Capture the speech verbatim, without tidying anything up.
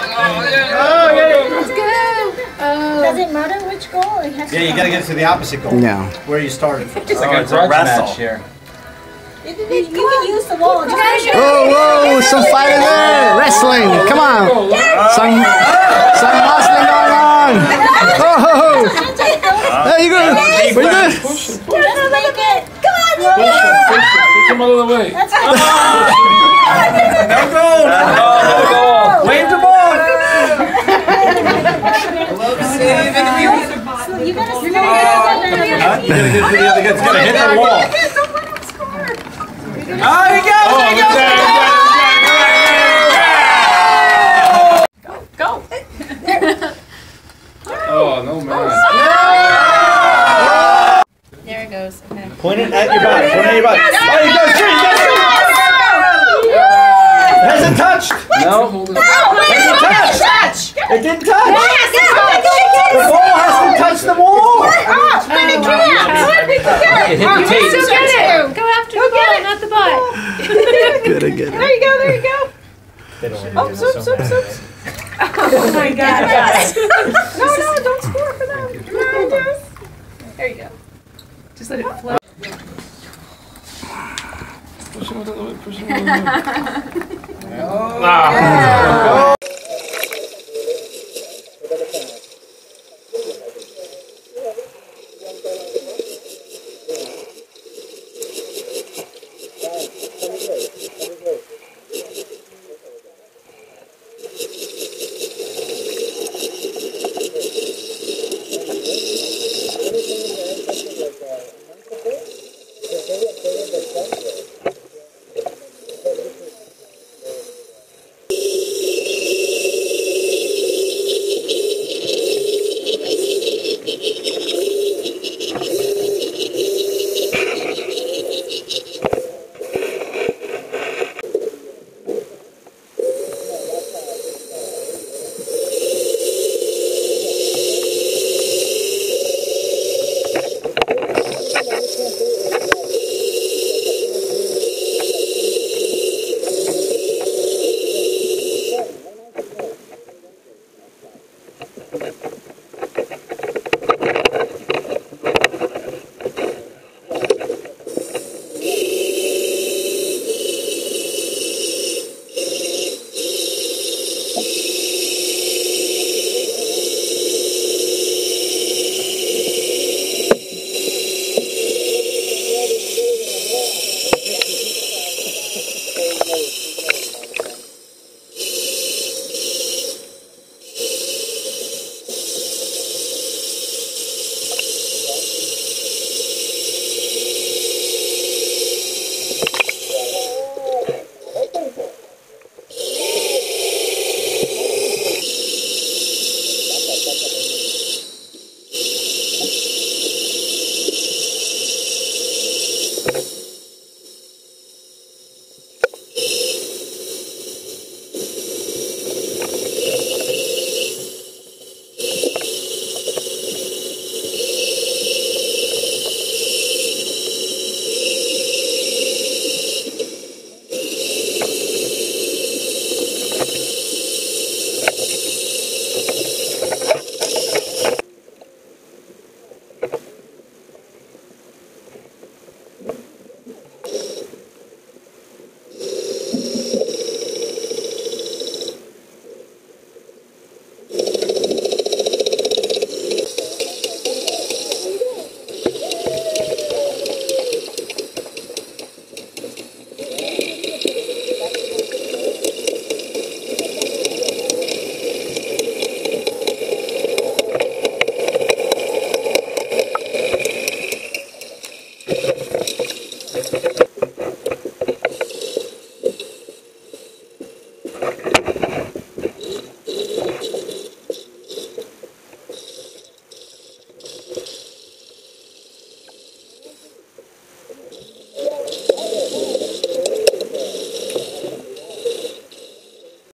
Let's go. Oh. Does it matter which goal? It has Yeah, to you gotta get to the opposite goal. Yeah. Where you started. It's like a grudge match here. You can, you can use the wall. Just Oh, whoa, some fighting there. Wrestling. Come on. Some, some wrestling going on. Oh, there you go. Where you going? Just make it. Come on. Push him, push him. Push him out of the way. That's good. No goal! No goal! Wave the ball! You gotta Huh? see You gotta get to the other guy. It's gotta hit the wall. Oh, you got it! Go. Oh, no man. There it goes. Okay. Point it at your back. Point it at your back. Oh, you got three! You got three! It hasn't touched! No. Hasn't touched! It didn't touch! The ball has to touch the wall! It hit the tape. Go get it. Go after the ball, not the butt. Good, good. There you go, there you go. Oops, oops, oops, oops. Oh my god. No, no, don't score for them. There you go. Just let it float. Push him out of the way. Push him out of the way. Ah.